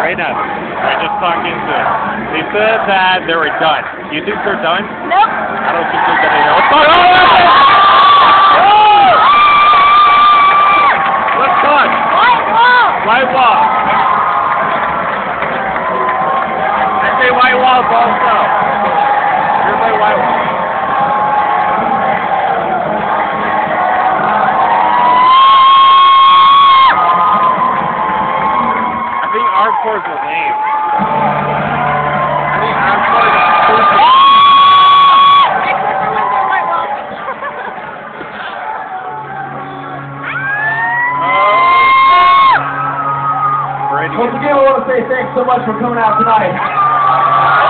right now. I just talked into it. They said that they were done. Do you think they're done? Nope. I don't think they're done either. Let's talk. Let's talk. White wall. White wall. I say white walls also. Here's my white wall. Encores were lame. I think encores are stupid. Once again, I want to say thanks so much for coming out tonight.